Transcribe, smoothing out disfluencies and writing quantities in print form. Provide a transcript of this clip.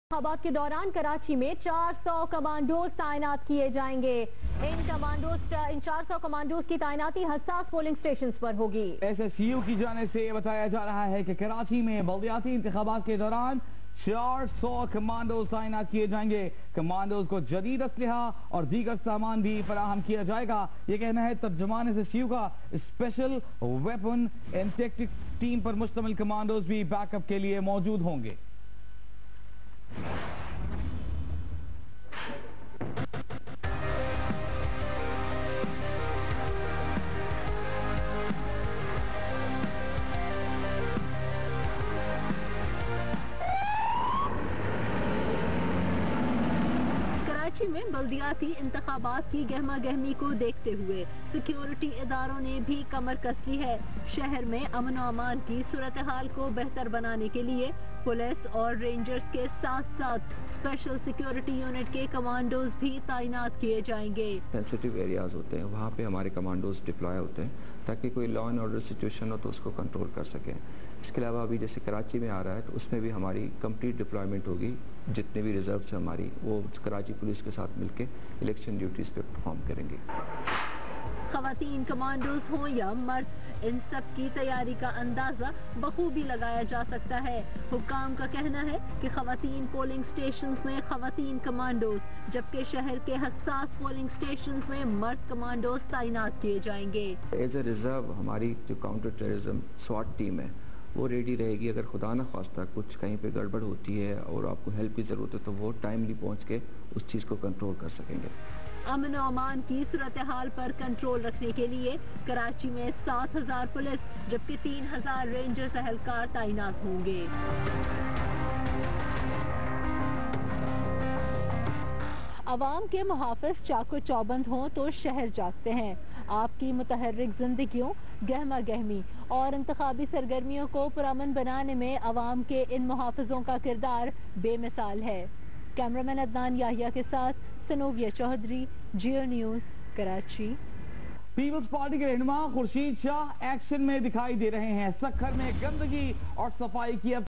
इंतखाबात के दौरान कराची में 400 कमांडोज तैनात किए जाएंगे। इन 400 कमांडोज की तैनाती हसास पोलिंग स्टेशन पर होगी। SSU की जानिब से बताया जा रहा है कि कराची में बल्दियाती इंतखाबात के दौरान 400 कमांडोज तैनात किए जाएंगे। कमांडोज को जदीद असलहा और दीगर सामान भी फराहम किया जाएगा। ये कहना है तर्जुमान SSU का। Special weapon and tactics team पर मुश्तमिल कमांडोज भी बैकअप के लिए मौजूद होंगे। कराची में बल्दियाती इंतखाबात की गहमा गहमी को देखते हुए सिक्योरिटी इदारों ने भी कमर कस ली है। शहर में अमन और अमान की सूरत हाल को बेहतर बनाने के लिए पुलिस और रेंजर्स के साथ साथ स्पेशल सिक्योरिटी यूनिट के कमांडोज भी तैनात किए जाएंगे। सेंसिटिव एरियाज होते हैं, वहाँ पे हमारे कमांडोज डिप्लॉय होते हैं ताकि कोई लॉ एंड ऑर्डर सिचुएशन हो तो उसको कंट्रोल कर सकें। इसके अलावा अभी जैसे कराची में आ रहा है तो उसमें भी हमारी कंप्लीट डिप्लॉयमेंट होगी। जितने भी रिजर्व है हमारी वो कराची पुलिस के साथ मिलके इलेक्शन ड्यूटीज पे परफॉर्म करेंगे। खवातीन कमांडोज हो या मर्द, इन सब की तैयारी का अंदाजा बखूबी लगाया जा सकता है। हुक्काम का कहना है कि खवातीन पोलिंग स्टेशंस में खवातीन कमांडोज, जबकि शहर के हसास पोलिंग स्टेशंस में मर्द कमांडोज तैनात किए जाएंगे। एज ए रिजर्व हमारी जो काउंटर टेररिज्म स्वाट टीम है वो रेडी रहेगी। अगर खुदा न खास्ता कुछ कहीं पे गड़बड़ होती है और आपको हेल्प की जरूरत है तो वो टाइमली पहुंच के उस चीज को कंट्रोल कर सकेंगे। अमन और अमान की सूरत हाल पर कंट्रोल रखने के लिए कराची में 7000 पुलिस जबकि 3000 रेंजर्स एहलकार तैनात होंगे। अवाम के मुहाफिज चाको चौबंद हों तो शहर जागते हैं। आपकी मुतहर्रिक जिंदगियों, गहमा गहमी और इंतखाबी सरगर्मियों को पुरअमन बनाने में अवाम के इन मुहाफिजों का किरदार बेमिसाल है। कैमरामैन अदनान याहिया के साथ सनोविया चौधरी, जियो न्यूज, कराची। पीपल्स पार्टी के रहनुमा खुर्शीद शाह एक्शन में दिखाई दे रहे हैं। सखर में गंदगी और सफाई की